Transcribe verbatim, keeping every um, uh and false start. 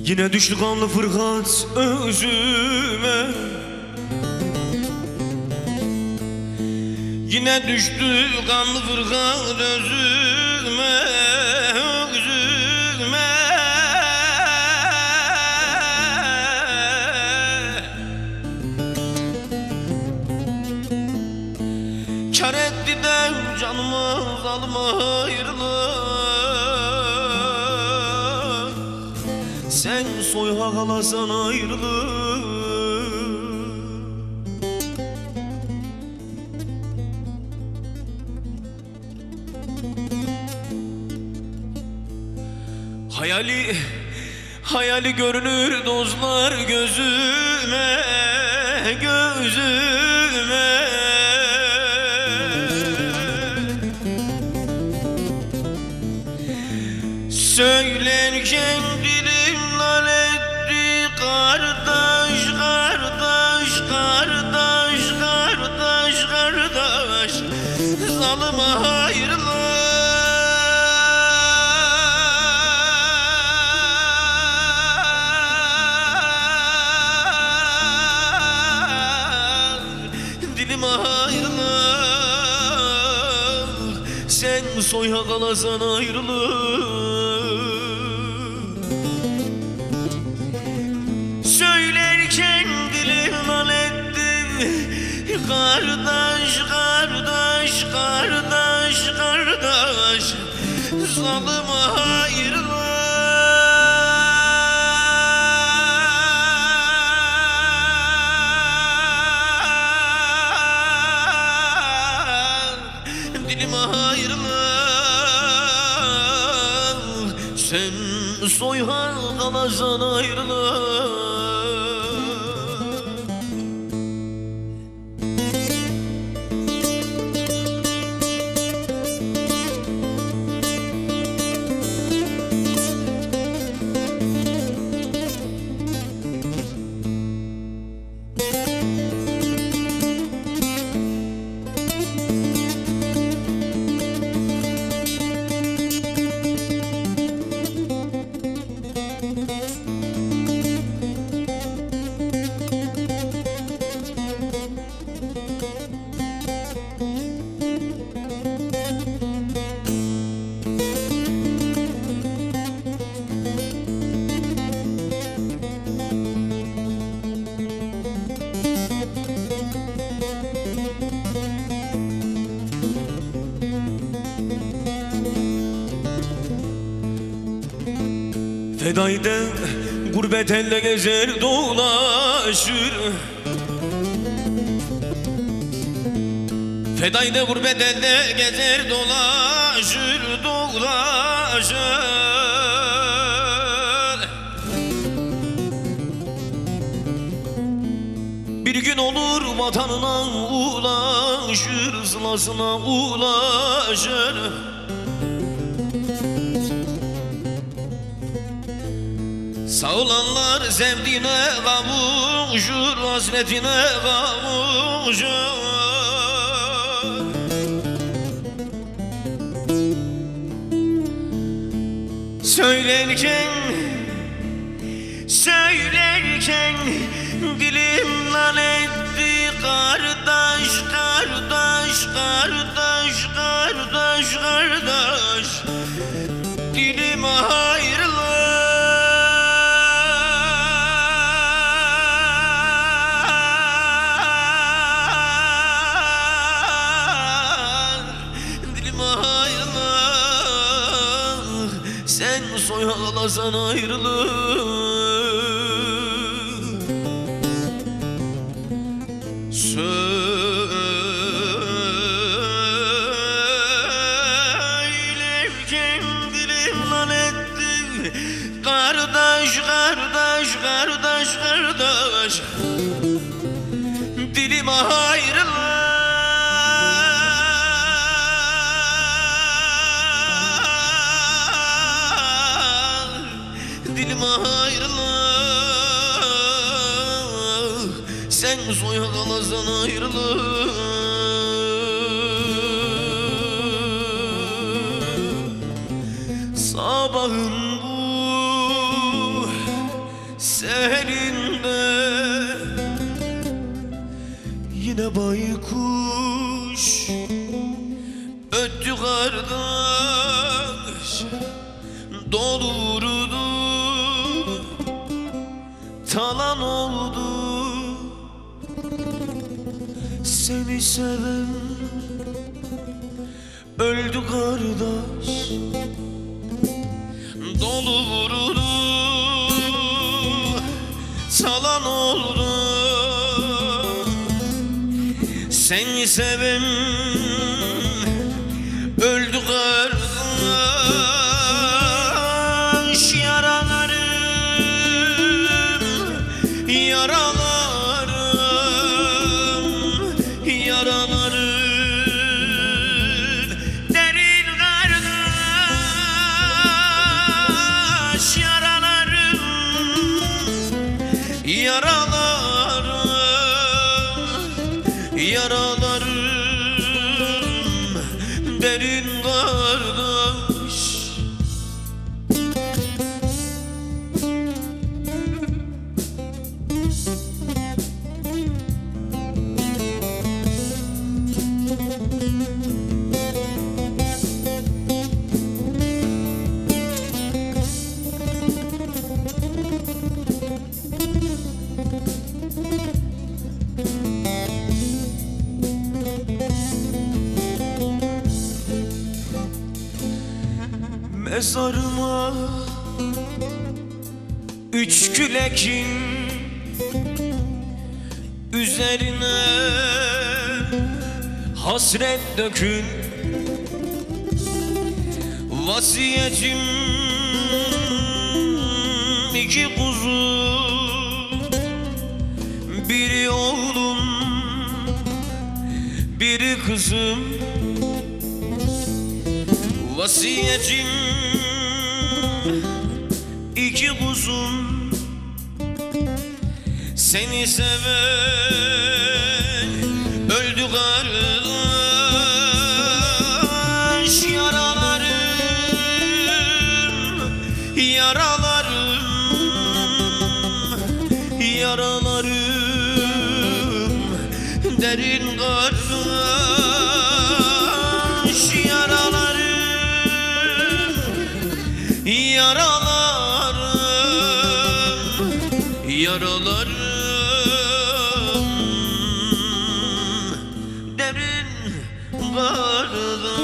Yine düştü kanlı fırkat özüme. Yine düştü kanlı fırkat özüme, özüme. Kar etti de canıma zalıma ayrılık. Sen soyha kalasan ayrılık. Hayali, hayali görünür dozlar gözüme, gözüme. Söylerken dilim lal etti, kardeş, kardeş, kardeş, kardeş, kardeş, zalıma hayırlı. Dilim hayırlı. Sen soyha kalasan ayrılık. Söylerken dilim lal etti, kardeş, kardeş, kardeş, kardeş, zalıma hayırlı. Dilim hayırlı. Sen soyha kalasan ayrılık. Fedayda gurbet elde gezer dolaşır. Fedayda gurbet elde gezer dolaşır, dolaşır. Bir gün olur vatanına ulaşır, sılasına ulaşır. Sağ olanlar sevdiğine kavuşur, hasretine kavuşur. Söylerken, söylerken dilim lal etti, kardeş, kardeş, kardeş, kardeş, kardeş, dilim hayırlı. Sen soyha kalasan ayrılık. Söylerken dilim lal etti, kardeş, kardeş, kardeş, kardeş, dilim ayrılık. Dilim ayrılık. Sen soyha kalasan ayrılık. Sabahın bu seherinde yine baykuş öttü kardeş, dolu vurdu, talan oldu. Seni seven öldü kardeş, dolu vurdu, talan oldu. Seni seven öldü kardeş, yaralarım, yaralarım, yaralarım derin kardeş, yaralarım, yaralarım, yaralarım derin kardeş. Mezarıma üç gül ekin, üzerine hasret dökün. Vasiyetim iki kuzu, biri oğlum, biri kızım. Vasiyetim iki kuzum, seni seven öldü kardeş, yaralarım, yaralarım, yaralarım derin kardeş, yaralarım, yaralarım, yaralarım derin kardeş.